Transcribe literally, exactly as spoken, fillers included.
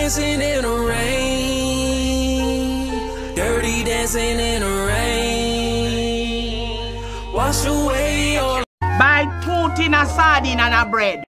dancing in the rain. Dirty dancing in the rain. Wash away all. Buy two tin of sardine and a bread.